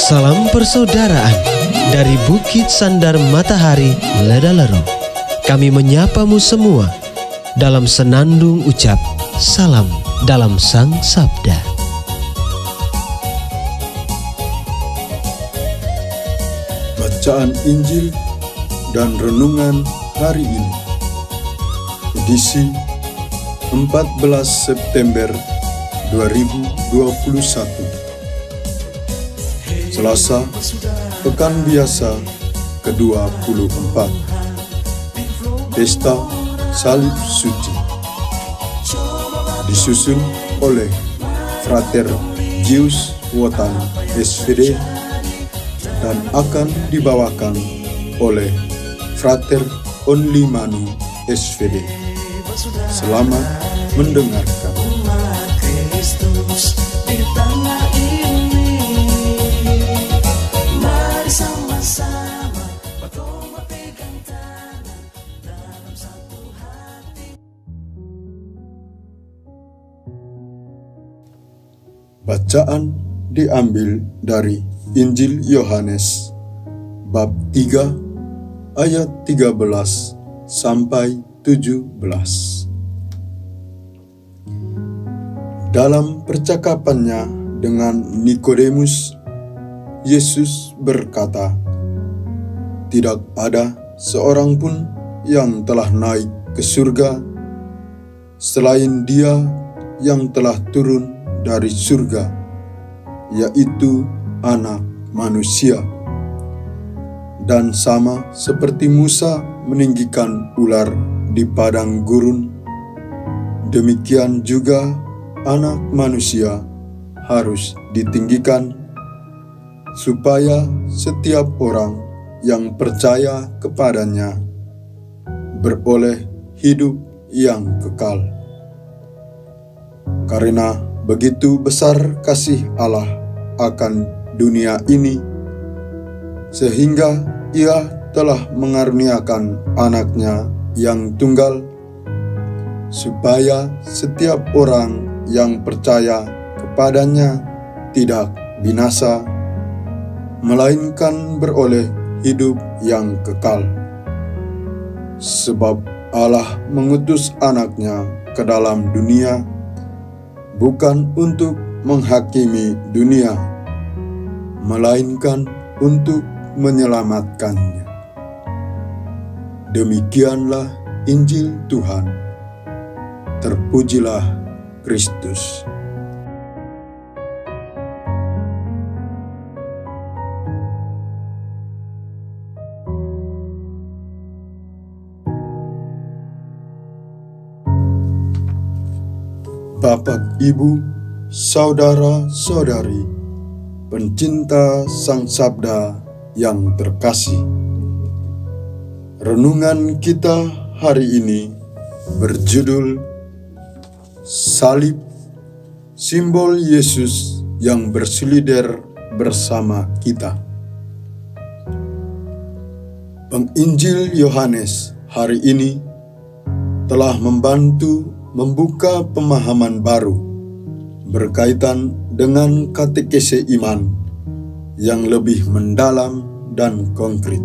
Salam persaudaraan dari Bukit Sandar Matahari Ledalero. Kami menyapamu semua dalam senandung ucap salam dalam Sang Sabda. Bacaan Injil dan Renungan hari ini, edisi 14 September 2021, Selasa, Pekan Biasa ke-24, Pesta Salib Suci, disusun oleh Frater Gius Wotan SVD dan akan dibawakan oleh Frater Only Manu SVD. Selamat mendengarkan. Bacaan diambil dari Injil Yohanes bab 3 ayat 13 sampai 17. Dalam percakapannya dengan Nikodemus, Yesus berkata, "Tidak ada seorang pun yang telah naik ke surga selain Dia yang telah turun dari surga, yaitu Anak Manusia. Dan sama seperti Musa meninggikan ular di padang gurun, demikian juga Anak Manusia harus ditinggikan, supaya setiap orang yang percaya kepadanya beroleh hidup yang kekal. Karena begitu besar kasih Allah akan dunia ini, sehingga Ia telah mengaruniakan Anaknya yang tunggal, supaya setiap orang yang percaya kepadanya tidak binasa, melainkan beroleh hidup yang kekal. Sebab Allah mengutus Anaknya ke dalam dunia, bukan untuk menghakimi dunia, melainkan untuk menyelamatkannya." Demikianlah Injil Tuhan. Terpujilah Kristus. Bapak, Ibu, saudara-saudari, pencinta Sang Sabda yang terkasih, renungan kita hari ini berjudul Salib, Simbol Yesus yang bersilider bersama kita. Penginjil Yohanes hari ini telah membantu membuka pemahaman baru berkaitan dengan katekese iman yang lebih mendalam dan konkret.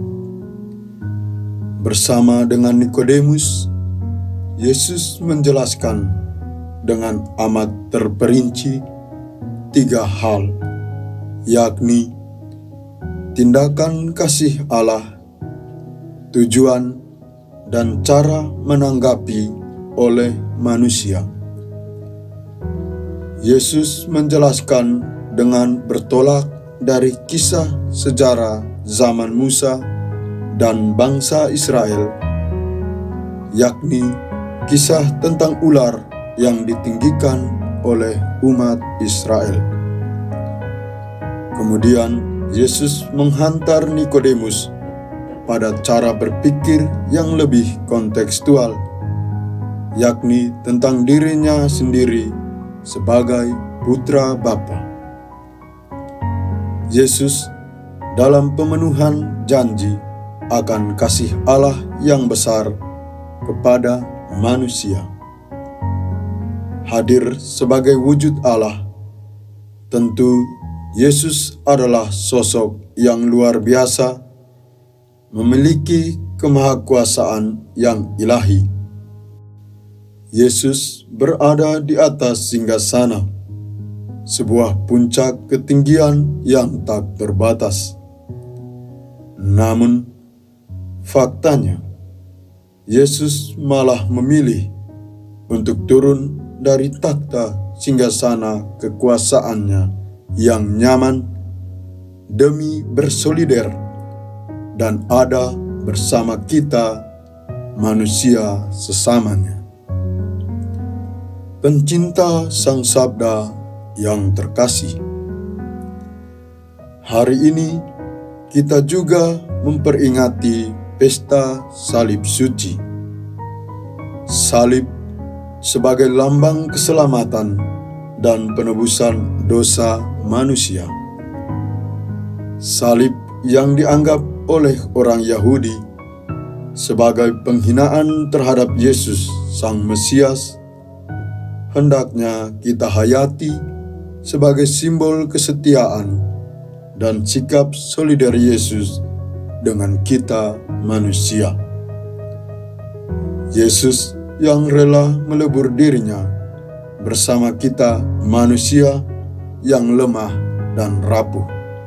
Bersama dengan Nikodemus, Yesus menjelaskan dengan amat terperinci 3 hal, yakni tindakan kasih Allah, tujuan, dan cara menanggapi oleh manusia. Yesus menjelaskan dengan bertolak dari kisah sejarah zaman Musa dan bangsa Israel, yakni kisah tentang ular yang ditinggikan oleh umat Israel. Kemudian Yesus menghantar Nikodemus pada cara berpikir yang lebih kontekstual, yakni tentang dirinya sendiri sebagai putra Bapa. Yesus dalam pemenuhan janji akan kasih Allah yang besar kepada manusia, hadir sebagai wujud Allah, tentu Yesus adalah sosok yang luar biasa, memiliki kemahakuasaan yang ilahi. Yesus berada di atas singgasana, sebuah puncak ketinggian yang tak terbatas. Namun, faktanya, Yesus malah memilih untuk turun dari takhta singgasana kekuasaannya yang nyaman demi bersolider dan ada bersama kita manusia sesamanya. Pencinta Sang Sabda yang terkasih, hari ini kita juga memperingati pesta salib suci. Salib sebagai lambang keselamatan dan penebusan dosa manusia. Salib yang dianggap oleh orang Yahudi sebagai penghinaan terhadap Yesus Sang Mesias, hendaknya kita hayati sebagai simbol kesetiaan dan sikap solider Yesus dengan kita manusia. Yesus yang rela melebur dirinya bersama kita manusia yang lemah dan rapuh.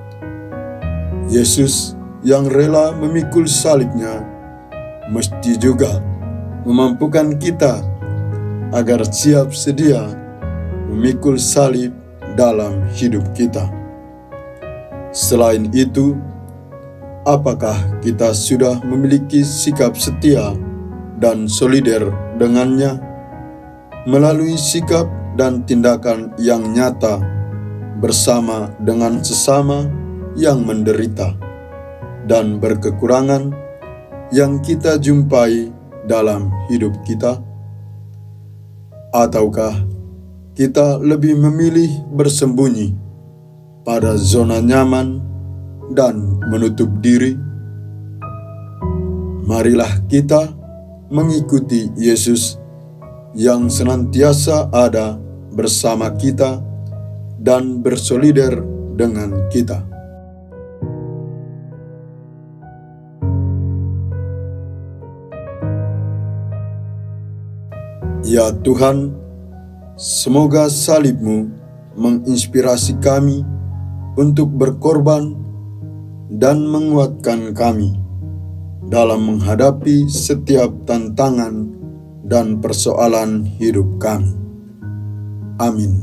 Yesus yang rela memikul salibnya mesti juga memampukan kita agar siap sedia memikul salib dalam hidup kita. Selain itu, apakah kita sudah memiliki sikap setia dan solider dengannya melalui sikap dan tindakan yang nyata bersama dengan sesama yang menderita dan berkekurangan yang kita jumpai dalam hidup kita? Ataukah kita lebih memilih bersembunyi pada zona nyaman dan menutup diri? Marilah kita mengikuti Yesus yang senantiasa ada bersama kita dan bersolider dengan kita. Ya Tuhan, semoga salib-Mu menginspirasi kami untuk berkorban dan menguatkan kami dalam menghadapi setiap tantangan dan persoalan hidup kami. Amin.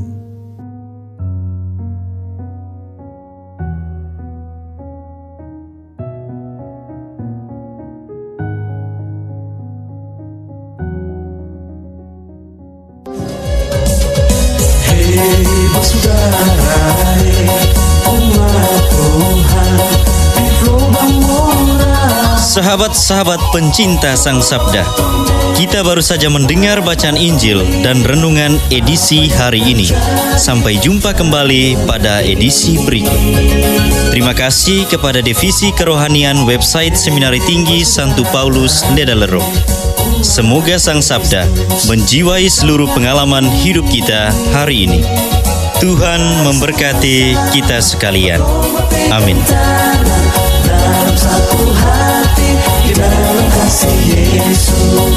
Sahabat-sahabat pencinta Sang Sabda, kita baru saja mendengar bacaan Injil dan renungan edisi hari ini. Sampai jumpa kembali pada edisi berikut. Terima kasih kepada Divisi Kerohanian website Seminari Tinggi Santo Paulus Ledalero. Semoga Sang Sabda menjiwai seluruh pengalaman hidup kita hari ini. Tuhan memberkati kita sekalian. Amin. Dalam satu hati, di dalam kasih Yesus.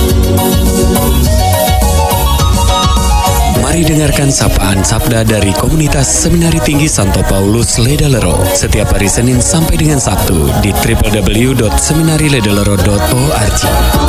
Mari dengarkan sapaan sabda dari Komunitas Seminari Tinggi Santo Paulus Ledalero setiap hari Senin sampai dengan Sabtu di www.seminariledalero.org.